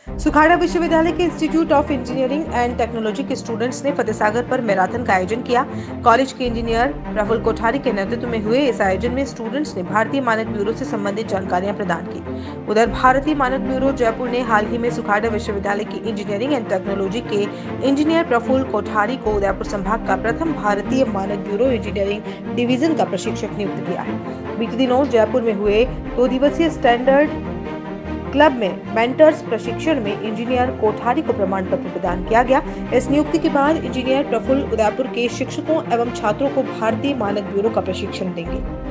सुखाड़ा विश्वविद्यालय के institute of engineering and technology के स्टूडेंट्स ने फतेह सागर पर मैराथन का आयोजन किया। कॉलेज के इंजीनियर प्रफुल्ल कोठारी के नेतृत्व में हुए इस आयोजन में स्टूडेंट्स ने भारतीय मानक ब्यूरो से संबंधित जानकारियां प्रदान की। उधर भारतीय मानक ब्यूरो जयपुर ने हाल ही में सुखाड़ा विश्वविद्यालय की इंजीनियरिंग एंड टेक्नोलॉजी के इंजीनियर प्रफुल्ल कोठारी को उदयपुर संभाग का प्रथम भारतीय मानक ब्यूरो इंजीनियरिंग डिवीजन का प्रशिक्षक नियुक्त किया है। बीते दिनों जयपुर में हुए 2 दिवसीय स्टैंडर्ड क्लब में मेंटर्स प्रशिक्षण में इंजीनियर कोठारी को प्रमाण पत्र प्रदान किया गया। इस नियुक्ति के बाद इंजीनियर प्रफुल्ल उदयपुर के शिक्षकों एवं छात्रों को भारतीय मानक ब्यूरो का प्रशिक्षण देंगे।